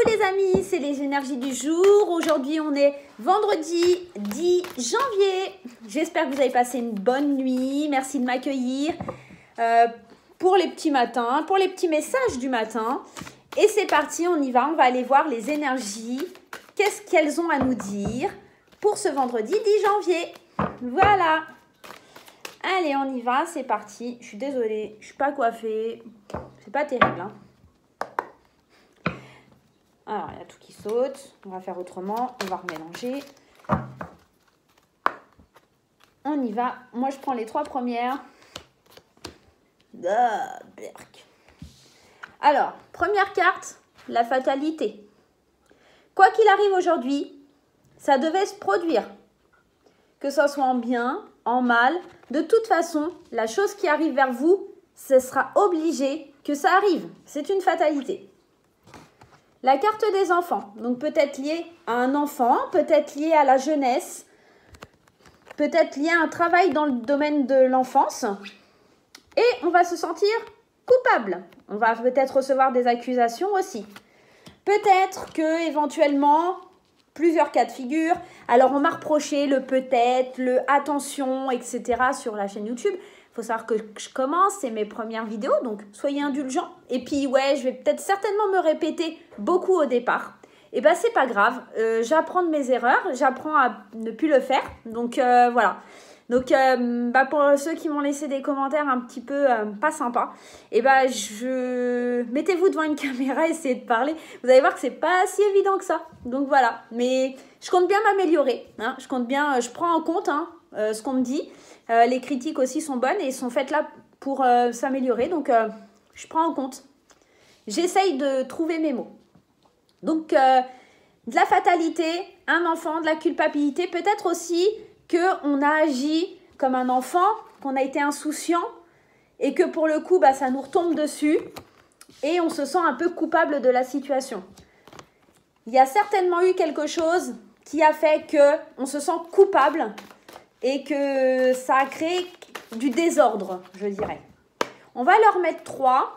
les amis, c'est les énergies du jour. Aujourd'hui, on est vendredi 10 janvier. J'espère que vous avez passé une bonne nuit. Merci de m'accueillir pour les petits matins, pour les petits messages du matin. Et c'est parti, on y va. On va aller voir les énergies. Qu'est-ce qu'elles ont à nous dire pour ce vendredi 10 janvier. Voilà. Allez, on y va, c'est parti. Je suis désolée, je ne suis pas coiffée. C'est pas terrible, hein. Alors, il y a tout qui saute. On va faire autrement. On va remélanger. On y va. Moi, je prends les 3 premières. Ah, berk. Alors, première carte, la fatalité. Quoi qu'il arrive aujourd'hui, ça devait se produire. Que ce soit en bien, en mal. De toute façon, la chose qui arrive vers vous, ce sera obligé que ça arrive. C'est une fatalité. La carte des enfants, donc peut-être liée à un enfant, peut-être liée à la jeunesse, peut-être liée à un travail dans le domaine de l'enfance. Et on va se sentir coupable. On va peut-être recevoir des accusations aussi. Peut-être que éventuellement, plusieurs cas de figure. Alors on m'a reproché le peut-être, le attention, etc. sur la chaîne YouTube. Il faut savoir que je commence, c'est mes premières vidéos, donc soyez indulgents. Et puis, ouais, je vais peut-être certainement me répéter beaucoup au départ. Et bien, c'est pas grave. J'apprends de mes erreurs, j'apprends à ne plus le faire. Donc, voilà. Donc, pour ceux qui m'ont laissé des commentaires un petit peu pas sympas, et ben, mettez-vous devant une caméra, essayez de parler. Vous allez voir que c'est pas si évident que ça. Donc, voilà. Mais je compte bien m'améliorer. Hein. Je compte bien, je prends en compte ce qu'on me dit. Les critiques aussi sont bonnes et sont faites là pour s'améliorer. Donc, je prends en compte. J'essaye de trouver mes mots. Donc, de la fatalité, un enfant, de la culpabilité. Peut-être aussi qu'on a agi comme un enfant, qu'on a été insouciant et que pour le coup, ça nous retombe dessus et on se sent un peu coupable de la situation. Il y a certainement eu quelque chose qui a fait qu'on se sent coupable et que ça a créé du désordre, je dirais. On va leur mettre 3.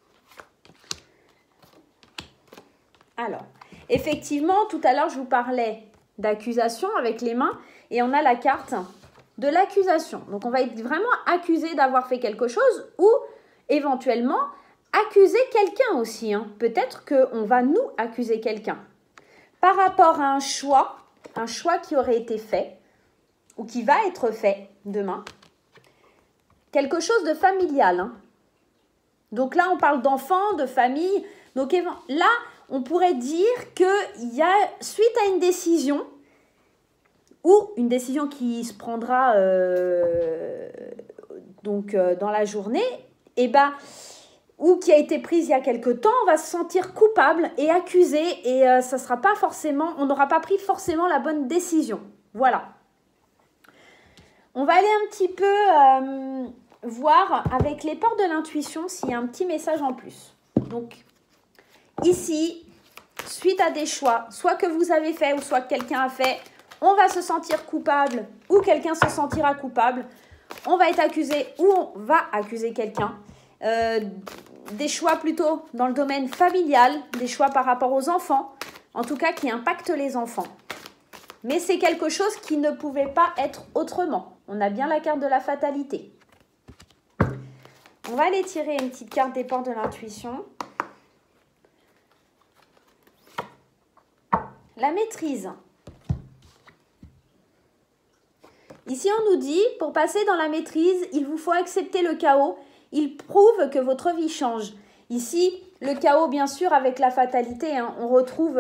Alors, effectivement, tout à l'heure, je vous parlais d'accusation avec les mains et on a la carte de l'accusation. Donc, on va être vraiment accusé d'avoir fait quelque chose ou éventuellement accuser quelqu'un aussi. Hein. Peut-être qu'on va nous accuser quelqu'un par rapport à un choix qui aurait été fait ou qui va être fait demain, quelque chose de familial. Hein. Donc là, on parle d'enfants, de famille. Donc là, on pourrait dire qu'il y a, suite à une décision, ou une décision qui se prendra dans la journée, ou qui a été prise il y a quelque temps, on va se sentir coupable et accusé, et ça sera pas forcément, on n'aura pas pris forcément la bonne décision. Voilà. On va aller un petit peu voir avec les portes de l'intuition s'il y a un petit message en plus. Donc, ici, suite à des choix, soit que vous avez fait ou soit que quelqu'un a fait, on va se sentir coupable ou quelqu'un se sentira coupable. On va être accusé ou on va accuser quelqu'un. Des choix plutôt dans le domaine familial, des choix par rapport aux enfants, en tout cas qui impactent les enfants. Mais c'est quelque chose qui ne pouvait pas être autrement. On a bien la carte de la fatalité. On va aller tirer une petite carte des portes de l'intuition. La maîtrise. Ici, on nous dit, pour passer dans la maîtrise, il vous faut accepter le chaos. Il prouve que votre vie change. Ici, le chaos, bien sûr, avec la fatalité, hein, on retrouve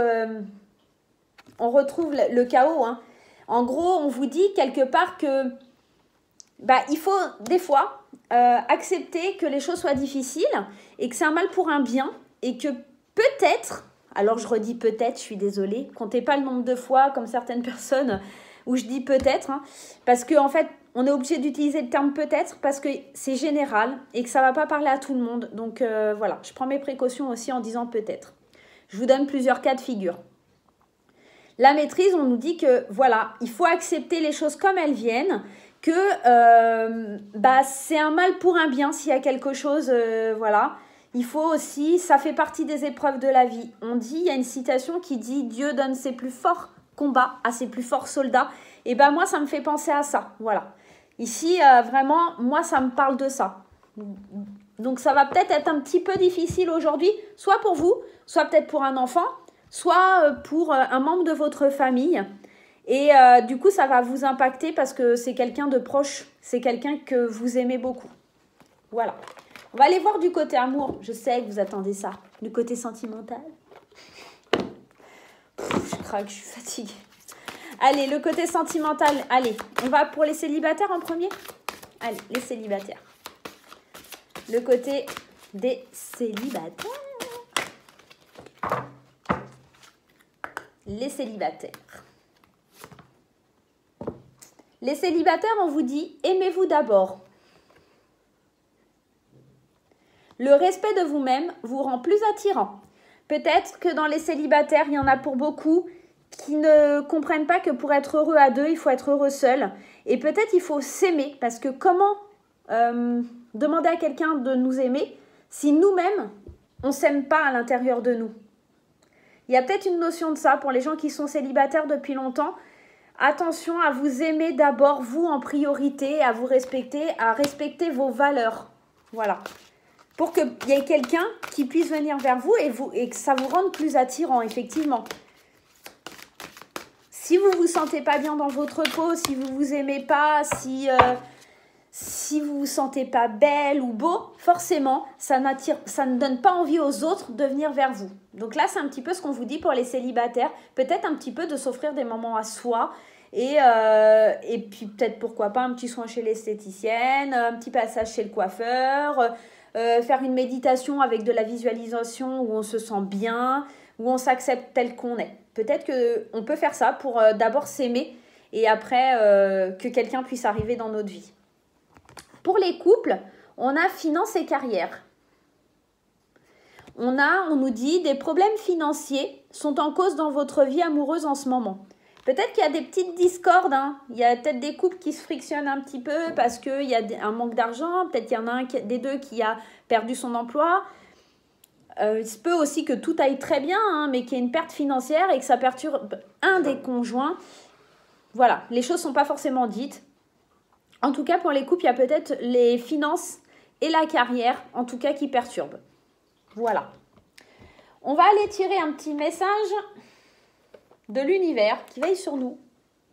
le chaos. Hein. En gros, on vous dit quelque part que il faut des fois accepter que les choses soient difficiles et que c'est un mal pour un bien et que peut-être, alors je redis peut-être, je suis désolée, comptez pas le nombre de fois comme certaines personnes où je dis peut-être, hein, parce qu'en fait, on est obligé d'utiliser le terme peut-être parce que c'est général et que ça ne va pas parler à tout le monde. Donc voilà, je prends mes précautions aussi en disant peut-être. Je vous donne plusieurs cas de figure. La maîtrise, on nous dit que voilà, il faut accepter les choses comme elles viennent, que c'est un mal pour un bien s'il y a quelque chose, voilà. il faut aussi, ça fait partie des épreuves de la vie. On dit, il y a une citation qui dit « Dieu donne ses plus forts combats à ses plus forts soldats ». Et ben moi, ça me fait penser à ça, voilà. Ici, vraiment, moi, ça me parle de ça. Donc, ça va peut-être être un petit peu difficile aujourd'hui, soit pour vous, soit peut-être pour un enfant, soit pour un membre de votre famille. Et du coup, ça va vous impacter parce que c'est quelqu'un de proche, c'est quelqu'un que vous aimez beaucoup. Voilà. On va aller voir du côté amour. Je sais que vous attendez ça. Du côté sentimental. Je craque, je suis fatiguée. Allez, le côté sentimental. Allez, on va pour les célibataires en premier. Allez, les célibataires. Le côté des célibataires. Les célibataires. Les célibataires, on vous dit, aimez-vous d'abord. Le respect de vous-même vous rend plus attirant. Peut-être que dans les célibataires, il y en a pour beaucoup qui ne comprennent pas que pour être heureux à deux, il faut être heureux seul. Et peut-être il faut s'aimer, parce que comment demander à quelqu'un de nous aimer si nous-mêmes, on ne s'aime pas à l'intérieur de nous? Il y a peut-être une notion de ça pour les gens qui sont célibataires depuis longtemps. Attention à vous aimer d'abord, vous en priorité, à vous respecter, à respecter vos valeurs. Voilà. Pour qu'il y ait quelqu'un qui puisse venir vers vous et que ça vous rende plus attirant, effectivement. Si vous ne vous sentez pas bien dans votre peau, si vous ne vous aimez pas, si vous ne vous sentez pas belle ou beau, forcément, ça ne donne pas envie aux autres de venir vers vous. Donc là, c'est un petit peu ce qu'on vous dit pour les célibataires. Peut-être un petit peu de s'offrir des moments à soi. Et puis peut-être, pourquoi pas, un petit soin chez l'esthéticienne, un petit passage chez le coiffeur, faire une méditation avec de la visualisation où on se sent bien, où on s'accepte tel qu'on est. Peut-être qu'on peut faire ça pour d'abord s'aimer et après que quelqu'un puisse arriver dans notre vie. Pour les couples, on a finances et carrière. On nous dit, des problèmes financiers sont en cause dans votre vie amoureuse en ce moment. Peut-être qu'il y a des petites discordes, hein. Il y a peut-être des couples qui se frictionnent un petit peu parce qu'il y a un manque d'argent. Peut-être qu'il y en a un des deux qui a perdu son emploi. Il se peut aussi que tout aille très bien, hein, mais qu'il y ait une perte financière et que ça perturbe un des conjoints. Voilà, les choses ne sont pas forcément dites. En tout cas, pour les couples, il y a peut-être les finances et la carrière, en tout cas, qui perturbent. Voilà. On va aller tirer un petit message de l'univers qui veille sur nous.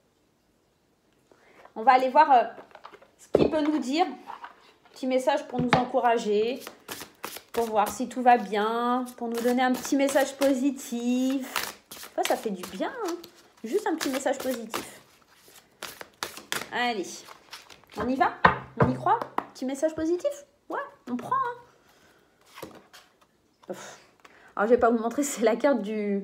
On va aller voir ce qu'il peut nous dire. Petit message pour nous encourager, pour voir si tout va bien, pour nous donner un petit message positif. Ça fait du bien, hein. Juste un petit message positif. Allez, on y va? On y croit? Petit message positif? Ouais, on prend, hein. Alors, je vais pas vous montrer, c'est la carte du...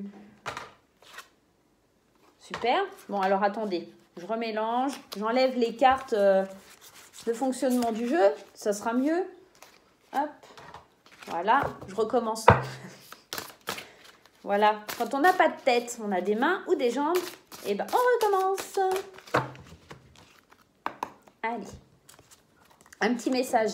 Super. Bon, alors attendez, je remélange, j'enlève les cartes de fonctionnement du jeu, ça sera mieux. Hop, voilà, je recommence. Voilà, quand on n'a pas de tête, on a des mains ou des jambes, et ben on recommence. Allez, un petit message.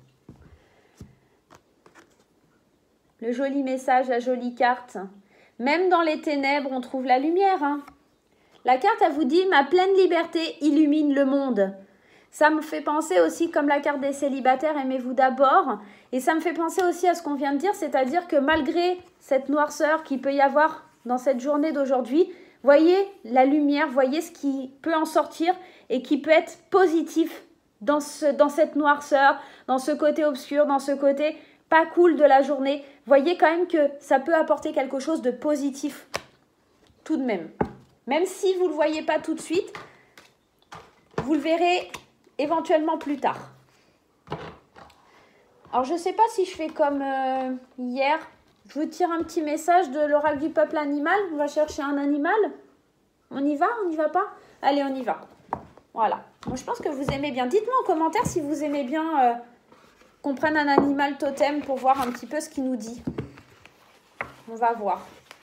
Le joli message, la jolie carte. Même dans les ténèbres, on trouve la lumière, hein. La carte, elle vous dit « Ma pleine liberté illumine le monde ». Ça me fait penser aussi, comme la carte des célibataires, aimez-vous d'abord. Et ça me fait penser aussi à ce qu'on vient de dire, c'est-à-dire que malgré cette noirceur qu'il peut y avoir dans cette journée d'aujourd'hui, voyez la lumière, voyez ce qui peut en sortir et qui peut être positif dans cette noirceur, dans ce côté obscur, dans ce côté pas cool de la journée. Voyez quand même que ça peut apporter quelque chose de positif tout de même. Même si vous ne le voyez pas tout de suite, vous le verrez éventuellement plus tard. Alors, je ne sais pas si je fais comme hier. Je vous tire un petit message de l'oracle du peuple animal. On va chercher un animal. On y va? On n'y va pas? Allez, on y va. Voilà. Moi, je pense que vous aimez bien. Dites-moi en commentaire si vous aimez bien qu'on prenne un animal totem pour voir un petit peu ce qu'il nous dit. On va voir.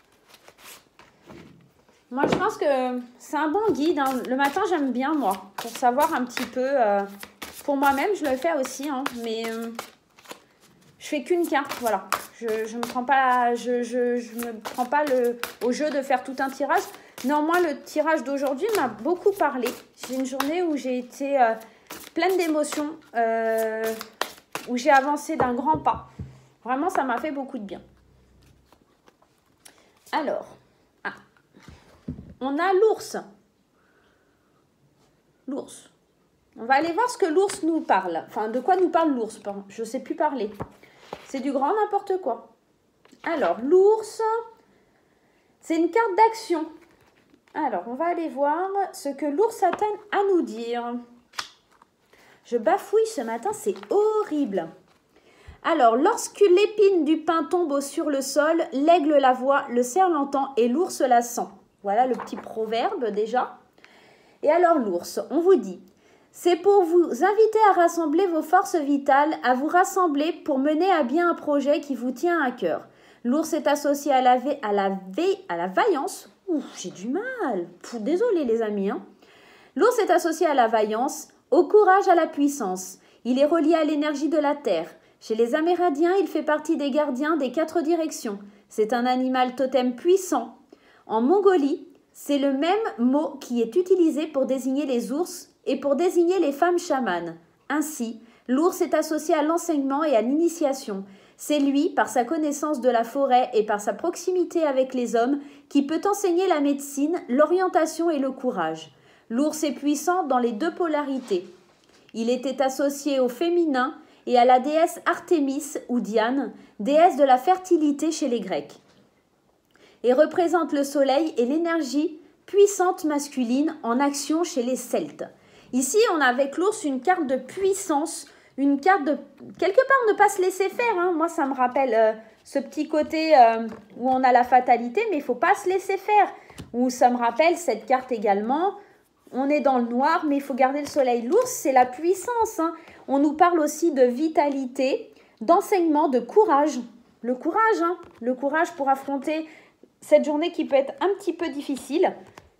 Moi, je pense que c'est un bon guide, hein. Le matin, j'aime bien, moi, pour savoir un petit peu. Pour moi-même, je le fais aussi, hein, mais je fais qu'une carte, voilà. Je me prends pas, me prends pas au jeu de faire tout un tirage. Néanmoins, le tirage d'aujourd'hui m'a beaucoup parlé. J'ai une journée où j'ai été pleine d'émotions, où j'ai avancé d'un grand pas. Vraiment, ça m'a fait beaucoup de bien. Alors, on a l'ours. L'ours. On va aller voir ce que l'ours nous parle. Enfin, de quoi nous parle l'ours, je ne sais plus parler. C'est du grand n'importe quoi. Alors, l'ours, c'est une carte d'action. Alors, on va aller voir ce que l'ours a à nous dire. Je bafouille ce matin, c'est horrible. Alors, lorsque l'épine du pin tombe sur le sol, l'aigle la voit, le cerf l'entend et l'ours la sent. Voilà le petit proverbe déjà. Et alors l'ours, on vous dit, c'est pour vous inviter à rassembler vos forces vitales, à vous rassembler pour mener à bien un projet qui vous tient à cœur. L'ours est associé à la vaillance. Ouf, j'ai du mal. Désolé les amis. L'ours est associé à la vaillance, au courage, à la puissance. Il est relié à l'énergie de la terre. Chez les Amérindiens, il fait partie des gardiens des 4 directions. C'est un animal totem puissant. En Mongolie, c'est le même mot qui est utilisé pour désigner les ours et pour désigner les femmes chamanes. Ainsi, l'ours est associé à l'enseignement et à l'initiation. C'est lui, par sa connaissance de la forêt et par sa proximité avec les hommes, qui peut enseigner la médecine, l'orientation et le courage. L'ours est puissant dans les 2 polarités. Il était associé au féminin et à la déesse Artémis ou Diane, déesse de la fertilité chez les Grecs, et représente le soleil et l'énergie puissante masculine en action chez les Celtes. Ici, on a avec l'ours une carte de puissance, une carte de, quelque part, ne pas se laisser faire. Moi, ça me rappelle ce petit côté où on a la fatalité, mais il ne faut pas se laisser faire. Ou ça me rappelle cette carte également, on est dans le noir, mais il faut garder le soleil. L'ours, c'est la puissance. On nous parle aussi de vitalité, d'enseignement, de courage. Le courage pour affronter cette journée qui peut être un petit peu difficile.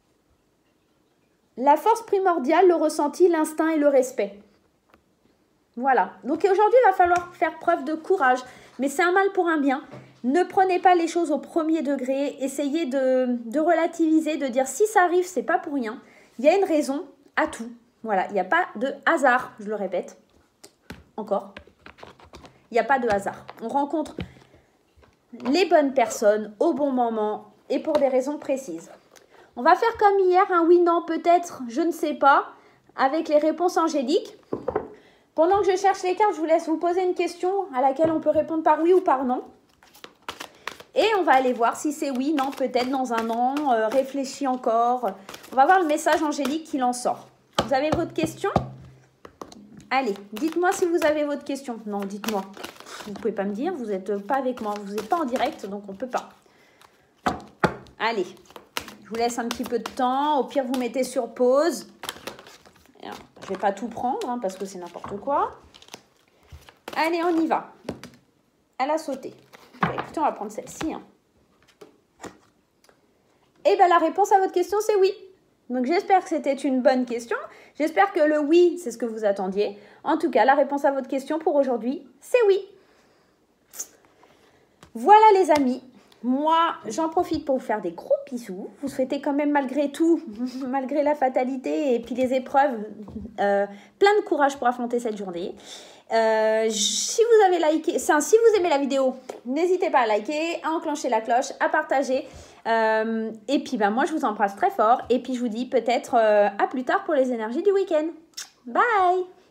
La force primordiale, le ressenti, l'instinct et le respect. Voilà. Donc aujourd'hui, il va falloir faire preuve de courage. Mais c'est un mal pour un bien. Ne prenez pas les choses au premier degré. Essayez de relativiser, de dire si ça arrive, c'est pas pour rien. Il y a une raison à tout. Voilà. Il n'y a pas de hasard, je le répète. Encore. Il n'y a pas de hasard. On rencontre les bonnes personnes au bon moment et pour des raisons précises. On va faire comme hier, un oui, non, peut-être, je ne sais pas, avec les réponses angéliques. Pendant que je cherche les cartes, je vous laisse vous poser une question à laquelle on peut répondre par oui ou par non. Et on va aller voir si c'est oui, non, peut-être dans un an, réfléchis encore. On va voir le message angélique qui en sort. Vous avez votre question ? Allez, dites-moi si vous avez votre question. Non, dites-moi. Vous ne pouvez pas me dire, vous n'êtes pas avec moi, vous n'êtes pas en direct, donc on ne peut pas. Allez, je vous laisse un petit peu de temps. Au pire, vous mettez sur pause. Alors, je ne vais pas tout prendre, parce que c'est n'importe quoi. Allez, on y va. À la sauter. Écoutez, on va prendre celle-ci. Et bien, la réponse à votre question, c'est oui. Donc, j'espère que c'était une bonne question. J'espère que le oui, c'est ce que vous attendiez. En tout cas, la réponse à votre question pour aujourd'hui, c'est oui. Voilà les amis, moi j'en profite pour vous faire des gros bisous, vous souhaitez quand même malgré tout, malgré la fatalité et puis les épreuves, plein de courage pour affronter cette journée. Si vous avez liké, si vous aimez la vidéo, n'hésitez pas à liker, à enclencher la cloche, à partager. Et puis moi je vous embrasse très fort et puis je vous dis peut-être à plus tard pour les énergies du week-end. Bye!